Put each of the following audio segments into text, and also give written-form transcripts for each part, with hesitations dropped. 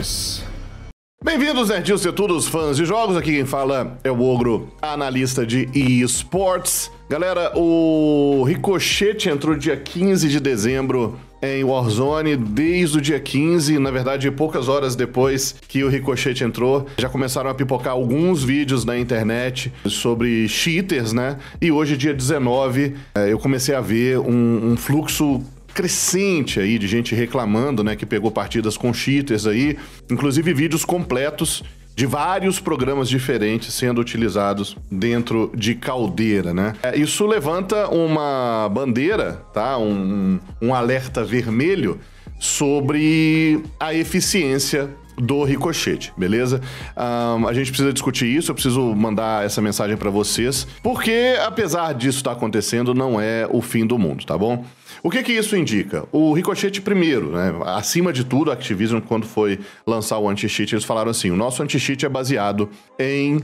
Esportes. Bem-vindos, nerdinhos e todos fãs de jogos. Aqui quem fala é o Ogro, analista de eSports. Galera, o Ricochet entrou dia 15 de dezembro em Warzone. Desde o dia 15, na verdade, poucas horas depois que o Ricochet entrou, já começaram a pipocar alguns vídeos na internet sobre cheaters, né? E hoje, dia 19, eu comecei a ver um fluxo crescente aí de gente reclamando, né, que pegou partidas com cheaters aí, inclusive vídeos completos de vários programas diferentes sendo utilizados dentro de Caldeira, né? Isso levanta uma bandeira, tá? Um alerta vermelho sobre a eficiência do Ricochet, beleza? A gente precisa discutir isso, eu preciso mandar essa mensagem pra vocês, porque apesar disso estar acontecendo, não é o fim do mundo, tá bom? O que isso indica? O Ricochet primeiro, né? Acima de tudo, a Activision, quando foi lançar o anti-cheat, eles falaram assim, o nosso anti-cheat é baseado em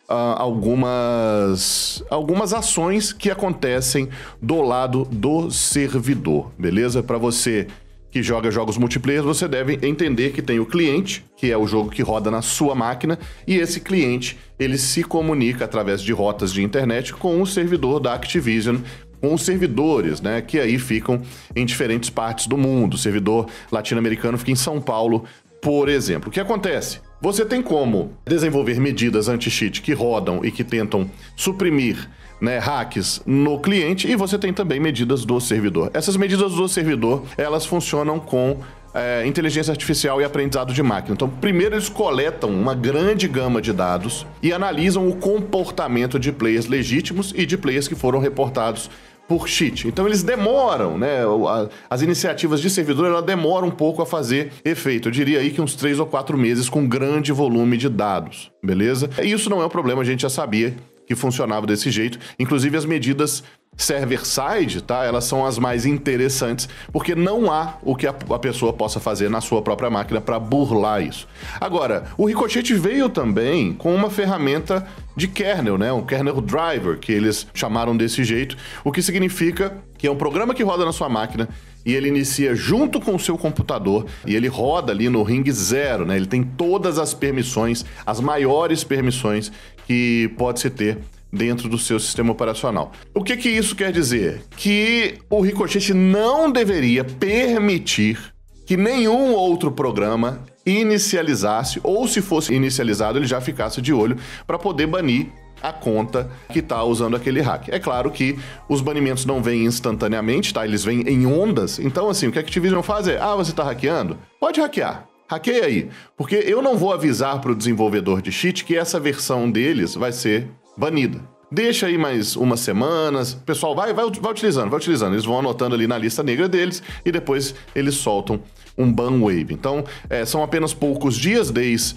algumas ações que acontecem do lado do servidor, beleza? Para você que joga jogos multiplayer, você deve entender que tem o cliente, que é o jogo que roda na sua máquina, e esse cliente, ele se comunica através de rotas de internet com o servidor da Activision, com os servidores, né, que aí ficam em diferentes partes do mundo. O servidor latino-americano fica em São Paulo, por exemplo. O que acontece? Você tem como desenvolver medidas anti-cheat que rodam e que tentam suprimir, né, hacks no cliente, e você tem também medidas do servidor. Essas medidas do servidor, elas funcionam com inteligência artificial e aprendizado de máquina. Então, primeiro eles coletam uma grande gama de dados e analisam o comportamento de players legítimos e de players que foram reportados por cheat. Então eles demoram, né? As iniciativas de servidor, ela demora um pouco a fazer efeito. Eu diria aí que uns 3 ou 4 meses com grande volume de dados, beleza? E isso não é um problema, a gente já sabia que funcionava desse jeito. Inclusive as medidas server-side, tá? Elas são as mais interessantes, porque não há o que a pessoa possa fazer na sua própria máquina para burlar isso. Agora, o Ricochet veio também com uma ferramenta de kernel, né? Um kernel driver, que eles chamaram desse jeito, o que significa que é um programa que roda na sua máquina e ele inicia junto com o seu computador e ele roda ali no ring 0, né? Ele tem todas as permissões, as maiores permissões que pode-se ter dentro do seu sistema operacional. O que isso quer dizer? Que o Ricochet não deveria permitir que nenhum outro programa inicializasse, ou se fosse inicializado, ele já ficasse de olho para poder banir a conta que está usando aquele hack. É claro que os banimentos não vêm instantaneamente, tá? Eles vêm em ondas. Então, assim, o que a Activision faz é, você está hackeando? Pode hackear. Hackeia aí. Porque eu não vou avisar para o desenvolvedor de cheat que essa versão deles vai ser banida. Deixa aí mais umas semanas, o pessoal vai utilizando. Eles vão anotando ali na lista negra deles e depois eles soltam um ban wave. Então, são apenas poucos dias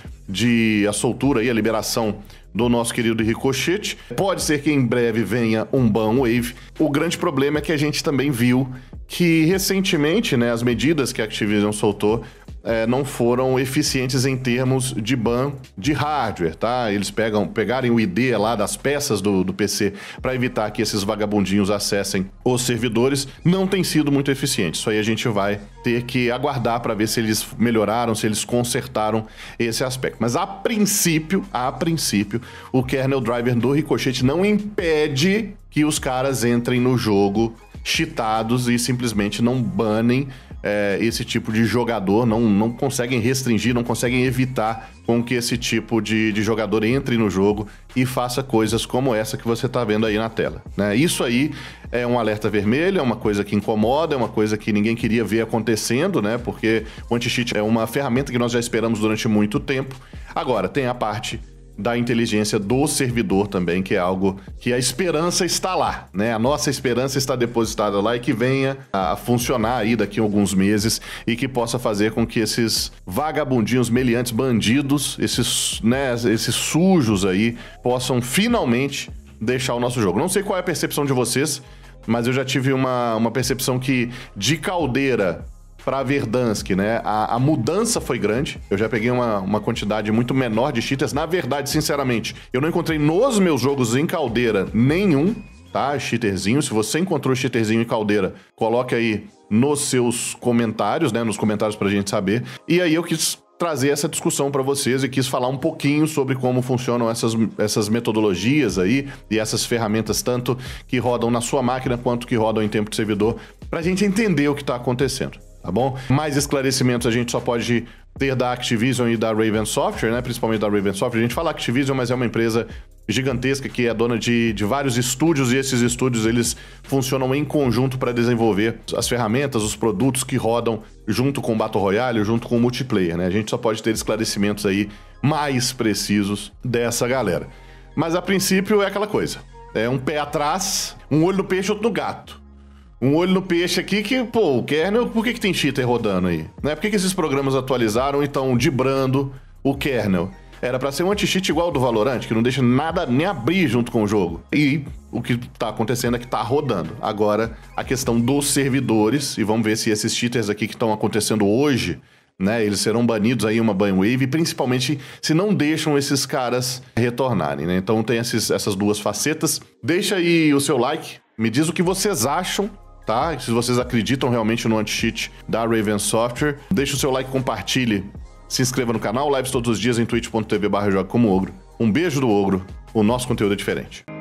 desde a soltura e a liberação do nosso querido Ricochet. Pode ser que em breve venha um ban wave. O grande problema é que a gente também viu que recentemente, né, as medidas que a Activision soltou não foram eficientes em termos de ban de hardware, tá? Eles pegarem o ID lá das peças do PC para evitar que esses vagabundinhos acessem os servidores, não tem sido muito eficiente. Isso aí a gente vai ter que aguardar para ver se eles melhoraram, se eles consertaram esse aspecto. Mas a princípio, o kernel driver do Ricochet não impede que os caras entrem no jogo cheatados e simplesmente não banem esse tipo de jogador, não conseguem restringir, não conseguem evitar com que esse tipo de jogador entre no jogo e faça coisas como essa que você está vendo aí na tela, né? Isso aí é um alerta vermelho, é uma coisa que incomoda, é uma coisa que ninguém queria ver acontecendo, né? Porque o anti-cheat é uma ferramenta que nós já esperamos durante muito tempo. Agora, tem a parte da inteligência do servidor também, que é algo que a esperança está lá, né? A nossa esperança está depositada lá e que venha a funcionar aí daqui a alguns meses e que possa fazer com que esses vagabundinhos, meliantes, bandidos, esses sujos aí, possam finalmente deixar o nosso jogo. Não sei qual é a percepção de vocês, mas eu já tive uma percepção que de Caldeira para Verdansk, né? A mudança foi grande. Eu já peguei uma quantidade muito menor de cheaters. Na verdade, sinceramente, eu não encontrei nos meus jogos em Caldeira nenhum, tá? Cheaterzinho. Se você encontrou cheaterzinho em Caldeira, coloque aí nos seus comentários, né? Nos comentários pra gente saber. E aí eu quis trazer essa discussão para vocês e quis falar um pouquinho sobre como funcionam essas metodologias aí e essas ferramentas, tanto que rodam na sua máquina quanto que rodam em tempo de servidor, pra gente entender o que tá acontecendo, tá bom? Mais esclarecimentos a gente só pode ter da Activision e da Raven Software, né? Principalmente da Raven Software. A gente fala Activision, mas é uma empresa gigantesca que é dona de vários estúdios, e esses estúdios eles funcionam em conjunto para desenvolver as ferramentas, os produtos que rodam junto com o Battle Royale, junto com o multiplayer, né? A gente só pode ter esclarecimentos aí mais precisos dessa galera. Mas a princípio é aquela coisa, é um pé atrás, um olho no peixe, outro no gato. Um olho no peixe aqui que, pô, o kernel, por que tem cheater rodando aí? Né? Por que esses programas atualizaram e estão dibrando o kernel? Era pra ser um anti-cheat igual ao do Valorant, que não deixa nada nem abrir junto com o jogo. E o que tá acontecendo é que tá rodando. Agora, a questão dos servidores, e vamos ver se esses cheaters aqui que estão acontecendo hoje, né, eles serão banidos aí uma banwave, principalmente se não deixam esses caras retornarem, né? Então tem essas duas facetas. Deixa aí o seu like, me diz o que vocês acham, tá? Se vocês acreditam realmente no anti-cheat da Raven Software. Deixa o seu like, compartilhe. Se inscreva no canal, lives todos os dias em twitch.tv/jogacomoogro. Um beijo do Ogro, o nosso conteúdo é diferente.